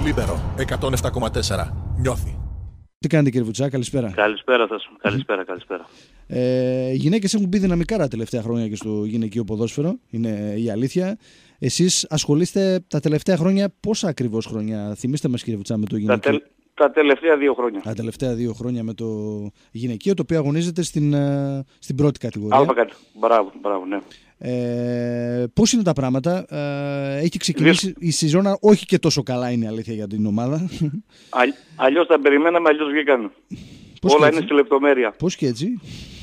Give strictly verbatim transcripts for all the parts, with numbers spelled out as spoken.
Λίμπερο εκατόν επτά κόμμα τέσσερα. Νιώθει. Τι κάνετε κύριε Βουτσά, καλησπέρα. Καλησπέρα σας. Καλησπέρα, καλησπέρα. Ε, οι γυναίκες έχουν μπει δυναμικά τα τελευταία χρόνια και στο γυναικείο ποδόσφαιρο, είναι η αλήθεια. Εσείς ασχολείστε τα τελευταία χρόνια, πόσα ακριβώς χρόνια, θυμίστε μας κύριε Βουτσά, με το γυναικείο? Τα, τε, τα τελευταία δύο χρόνια. Τα τελευταία δύο χρόνια με το γυναικείο, το οποίο αγωνίζεται στην, στην πρώτη κατηγορία. Άλφα κάτι. Μπράβο, μπράβο, ναι. Ε, πώς είναι τα πράγματα, ε, έχει ξεκινήσει Δες... η σεζόνα, όχι και τόσο καλά είναι η αλήθεια για την ομάδα. Α, αλλιώς τα περιμέναμε, αλλιώς βγήκαν. Πώς Όλα είναι στη λεπτομέρεια. Πώς και έτσι?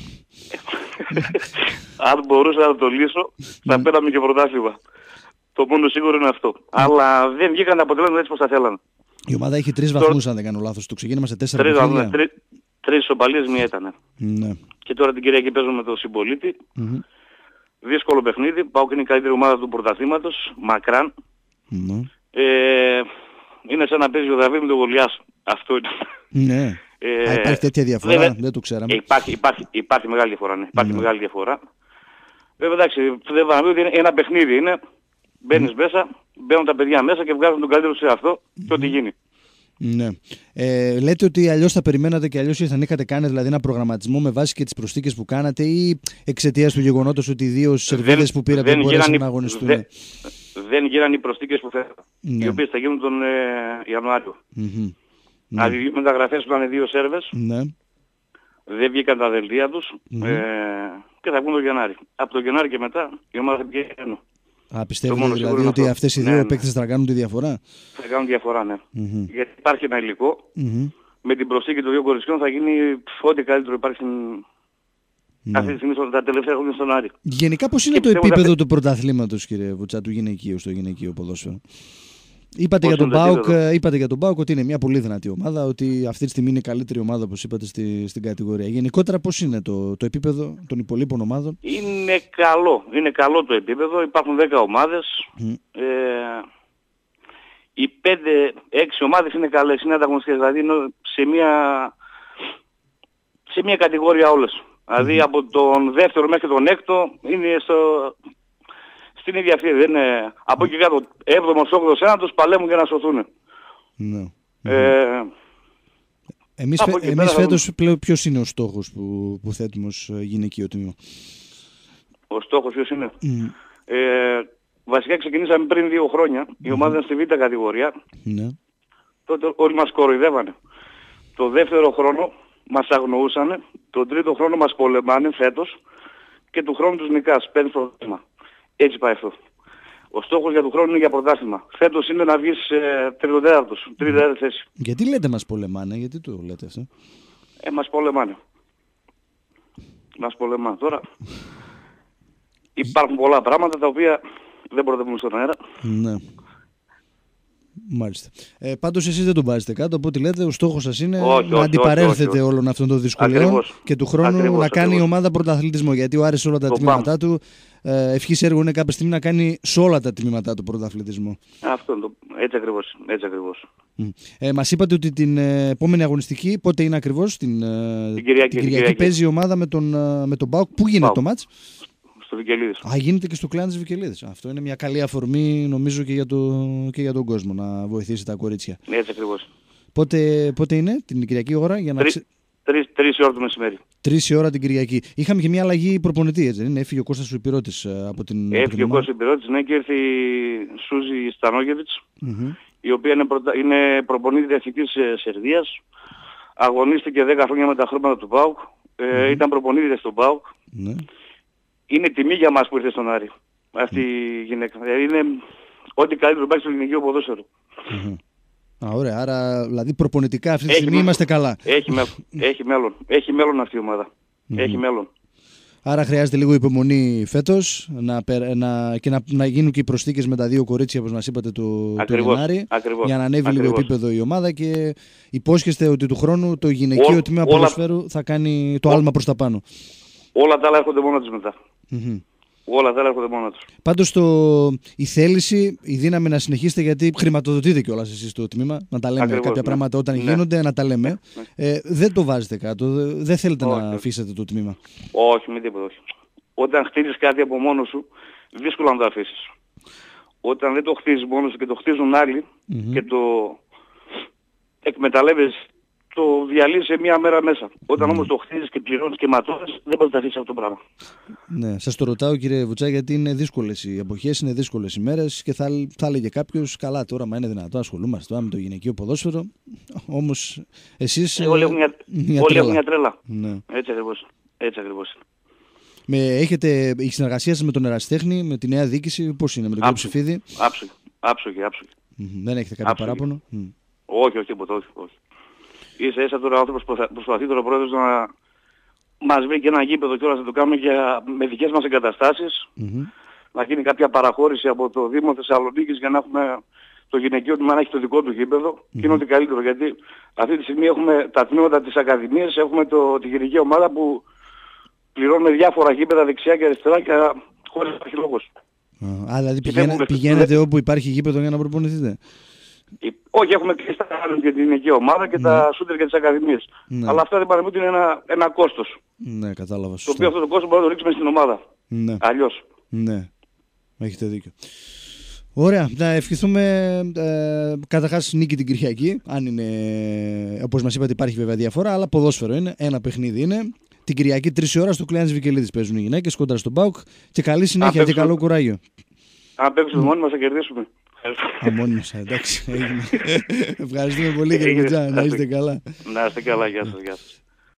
Αν μπορούσα να το λύσω, θα πέραμε και πρωτάθλημα. Το μόνο σίγουρο είναι αυτό. Αλλά δεν βγήκαν τα αποτελέσματα έτσι πως τα θέλανε. Η ομάδα έχει τρεις βαθμούς, αν δεν κάνω λάθος. Το ξεκίνημα σε τέσσερα τρεις, παιχνίδια. Τρεις, τρεις ισοπαλίες, μία ήταν. Ναι. Και τώρα την Κυριακή παίζουμε με τον Συμπολίτη. Mm-hmm. Δύσκολο παιχνίδι. Πάω και είναι η καλύτερη ομάδα του πρωταθλήματος. Μακράν. Mm-hmm. Ε, είναι σαν να παίζει ο Δαβίδ με τον Γολιάς. Αυτό είναι. Ναι. Ε, Α, υπάρχει τέτοια διαφορά, βέβαια, δεν το ξέραμε. Υπάρχει, υπάρχει, υπάρχει μεγάλη διαφορά, ναι. Υπάρχει mm-hmm. μεγάλη διαφορά. Βέβαια εντάξει, δεν θα ότι είναι ένα παιχνίδι είναι. Μπαίνεις mm. μέσα, μπαίνουν τα παιδιά μέσα και βγάζουν τον καλύτερο σε αυτό mm. και ό,τι γίνει. Ναι. Ε, λέτε ότι αλλιώς θα περιμένατε και αλλιώς θα είχατε κάνει δηλαδή ένα προγραμματισμό με βάση και τις προσθήκες που κάνατε ή εξαιτίας του γεγονότος ότι οι δύο σερβίδες που πήρατε δεν μπορέσαν να αγωνιστούν? Δεν, δεν γίνανε οι προσθήκες που θέλατε, ναι. Οι οποίες θα γίνουν τον ε, Ιανουάριο. Mm-hmm. Δηλαδή οι μεταγραφές που ήταν δύο Σέρβες, ναι. Δεν βγήκαν τα δελτία τους mm-hmm. ε, και θα βγουν το Γενάρη. Από το Γενάρη και μετά η ομάδα θα πηγαίνει. Α, πιστεύετε δηλαδή ότι αυτές οι δύο ναι, παίκτες ναι. θα κάνουν τη διαφορά? Θα κάνουν διαφορά, ναι. Mm-hmm. Γιατί υπάρχει ένα υλικό. Mm-hmm. Με την προσθήκη των δύο κοριτσιών θα γίνει ό,τι καλύτερο υπάρχει mm. αυτή τη στιγμή τα τελευταία χρόνια στον Άρη. Γενικά πώς είναι και το επίπεδο θα... του πρωταθλήματος, κύριε Βουτσά, του γυναικείου, στο γυναικείο ποδόσφαιρο? Είπατε για, τον Πάουκ, είπατε για τον Πάουκ ότι είναι μια πολύ δυνατή ομάδα, ότι αυτή τη στιγμή είναι η καλύτερη ομάδα, όπως είπατε, στη, στην κατηγορία. Γενικότερα πώς είναι το, το επίπεδο των υπολείπων ομάδων? Είναι καλό. Είναι καλό το επίπεδο. Υπάρχουν δέκα ομάδες. Mm. Ε, οι πέντε έξι ομάδες είναι καλές, είναι ανταγωνιστικές. Δηλαδή είναι σε μια, σε μια κατηγορία όλες. Mm. Δηλαδή από τον δεύτερο μέχρι τον έκτο είναι στο... στην ίδια αυτή, δεν είναι... Από εκεί κάτω, έβδομος, όγδοος, ένατος παλέμουν για να σωθούν. Ναι. Ε, εμείς φε... εμείς φέτος θα... πλέον ποιος είναι ο στόχος που, που θέτουμε ως γυναικείο τμήμα? Ο στόχος ποιος είναι? Mm. Ε, βασικά ξεκινήσαμε πριν δύο χρόνια. Mm. Η ομάδα είναι στη β' κατηγορία. Ναι. Τότε όλοι μας κοροϊδεύανε. Το δεύτερο χρόνο μας αγνοούσανε. Το τρίτο χρόνο μας πολεμάνε φέτος. Και του χρόνου τους νικάς. Παίρνεις πρωτάθλημα. Έτσι πάει αυτό. Ο στόχος για τον χρόνο είναι για πρωτάθλημα. Φέτος είναι να βγεις ε, τριτοτέταρτος, τρίτη τέταρτη θέση. Γιατί λέτε μας πολεμάνε, γιατί το λέτε αυτό? Ε, μας πολεμάνε. Μας πολεμάνε. Τώρα υπάρχουν πολλά πράγματα τα οποία δεν μπορούμε να πούμε στον αέρα. Ναι. Μάλιστα. Ε, πάντως εσείς δεν τον βάζετε κάτω, από ό,τι λέτε ο στόχος σας είναι όχι, να όχι, αντιπαρέλθετε όχι, όχι. όλων αυτών των δυσκολιών. Ακριβώς. Και του χρόνου ακριβώς, να κάνει ακριβώς. η ομάδα πρωταθλητισμό. Γιατί ο Άρης όλα τα το τμήματά πάμε. του, ε, ευχής έργο είναι κάποια στιγμή να κάνει σε όλα τα τμήματά του πρωταθλητισμό. Αυτό το, έτσι ακριβώς. Έτσι ακριβώς. Ε, μας είπατε ότι την ε, επόμενη αγωνιστική, πότε είναι ακριβώς? Την, ε, την Κυριακή, την Κυριακή παίζει η ομάδα με τον, ε, με τον ΠΑΟΚ. Πού γίνεται Πάω. το μάτς? Στο Βικελίδης. Α, γίνεται και στο κλάν της Βικελίδης. Αυτό είναι μια καλή αφορμή νομίζω και για, το, και για τον κόσμο να βοηθήσει τα κορίτσια. Ναι, έτσι ακριβώς. Πότε, πότε είναι την Κυριακή ώρα? Για να... Τρεις, τρεις, τρεις ώρα το μεσημέρι. Τρεις η ώρα την Κυριακή. Είχαμε και μια αλλαγή προπονητή, έτσι δεν είναι? Έφυγε ο Κώστας ο Υπηρώτης από την... Έφυγε ο Κώστας ο Υπηρώτης, ναι, και ήρθε η Σούζη Στανόγεβιτς, mm-hmm. η οποία είναι, προτα... είναι προπονήτρια εθνικής Σερβίας. Αγωνίστηκε δέκα χρόνια με τα χρώματα του ΠΑΟΚ. Mm-hmm. Ε, ήταν προπονήτρια στον ΠΑΟΚ. Mm-hmm. Είναι τιμή για μας που ήρθε στον Άρη αυτή mm. η γυναίκα. Δηλαδή είναι ό,τι καλύτερο υπάρχει στο γυναικείο ποδόσφαιρο. Mm-hmm. Α, ωραία. Άρα δηλαδή προπονητικά αυτή τη στιγμή είμαστε καλά. Έχει, μέ... έχει μέλλον. Έχει μέλλον αυτή η ομάδα. Mm-hmm. Έχει μέλλον. Άρα χρειάζεται λίγο υπομονή φέτος να, να, και να, να γίνουν και οι προσθήκες με τα δύο κορίτσια, όπως μας είπατε, του Γενάρη, για να ανέβει ακριβώς. λίγο επίπεδο η ομάδα και υπόσχεστε ότι του χρόνου το γυναικείο Ό, τμήμα όλα... ποδοσφαίρου θα κάνει το Ό, άλμα προς τα πάνω. Όλα τα άλλα έρχονται μόνα τους μετά. Mm-hmm. Όλα τα άλλα έρχονται μόνα τους. Πάντως το... η θέληση, η δύναμη να συνεχίσετε, γιατί χρηματοδοτείτε κιόλας εσείς το τμήμα, να τα λέμε ακριβώς, κάποια ναι. πράγματα όταν ναι. γίνονται, να τα λέμε. Ναι. Ε, δεν το βάζετε κάτω, δεν θέλετε όχι, να όχι. αφήσετε το τμήμα. Όχι, με τίποτα, όχι. Όταν χτίζεις κάτι από μόνος σου, δύσκολο να το αφήσεις. Όταν δεν το χτίζεις μόνος σου και το χτίζουν άλλοι mm-hmm. και το εκμεταλλεύεσαι, το διαλύσεις σε μία μέρα μέσα. Όταν mm. όμως το χτίζεις και πληρώνεις και ματώνεις, δεν μπορεί να αυτό το πράγμα. Ναι, σας το ρωτάω κύριε Βουτσά, γιατί είναι δύσκολες οι εποχές, είναι δύσκολες οι μέρες και θα, θα έλεγε κάποιος, καλά τώρα, μα είναι δυνατό, ασχολούμαστε τώρα με το γυναικείο ποδόσφαιρο. Όμως εσείς. Ε, όλοι έχουν μια, μια όλοι τρέλα. Μια τρέλα. Ναι. Έτσι ακριβώς. Έτσι ακριβώς. Με, έχετε η συνεργασία σας με τον Ερασιτέχνη, με τη νέα διοίκηση, πώς είναι, με τον κύριο Ψηφίδη? Άψογη, άψογη, άψογη. Mm-hmm. Δεν έχετε κάποιο άψογη. παράπονο? Mm. Όχι, όχι, τίποτα, όχι, όχι. Ίσα ίσα τώρα ο άνθρωπος προσπαθεί τώρα ο πρόεδρος να μας βρει και ένα γήπεδο και όλα να το κάνουμε για, με δικές μας εγκαταστάσεις. Mm-hmm. Να γίνει κάποια παραχώρηση από το Δήμο Θεσσαλονίκης για να έχουμε το γυναικείο τμήμα να έχει το δικό του γήπεδο. Mm-hmm. Και είναι ότι καλύτερο, γιατί αυτή τη στιγμή έχουμε τα τμήματα της Ακαδημίας, έχουμε το, τη γυναική ομάδα που πληρώνουμε διάφορα γήπεδα δεξιά και αριστερά και χωρίς υπάρχει λόγος. Α, δηλαδή πηγαίνε, πηγαίνετε όπου υπάρχει γήπεδο για να προπονηθείτε? Όχι, έχουμε και στα για την γυναική ομάδα και mm. τα σούτερ για τις Ακαδημίες. Mm. Αλλά αυτά δεν παραμείνουν, είναι ένα, ένα κόστος. Ναι, κατάλαβα. Το οποίο αυτό το κόστος μπορούμε να το ρίξουμε στην ομάδα. Ναι. Αλλιώς. Ναι, έχετε δίκιο. Ωραία, να ευχηθούμε ε, καταρχάς νίκη την Κυριακή. Αν είναι, όπως μας είπατε, υπάρχει βέβαια διαφορά, αλλά ποδόσφαιρο είναι, ένα παιχνίδι είναι. Την Κυριακή τρεις ώρα στο Κλεάνης Βικελίδης παίζουν οι γυναίκες κόντρα στον ΠΑΟΚ και καλή συνέχεια και καλό κουράγιο. Αν παίξουμε mm. μόνοι μας θα κερδίσουμε. Α, μόνοι μας, εντάξει. Ευχαριστούμε πολύ κύριε Βουτσά, να είστε καλά. Να είστε καλά, γεια σας.